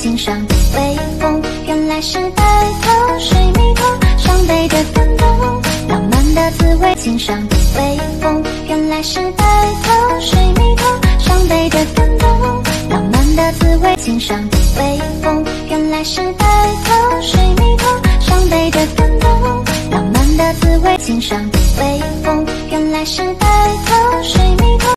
欣赏的微风，原来是白头水蜜桃，上背着感动，浪漫的滋味。欣赏的微风，原来是白头水蜜桃，上背着感动，浪漫的滋味。欣赏的微风，原来是白头水蜜桃，上背着感动，浪漫的滋味。欣赏的微风，原来是白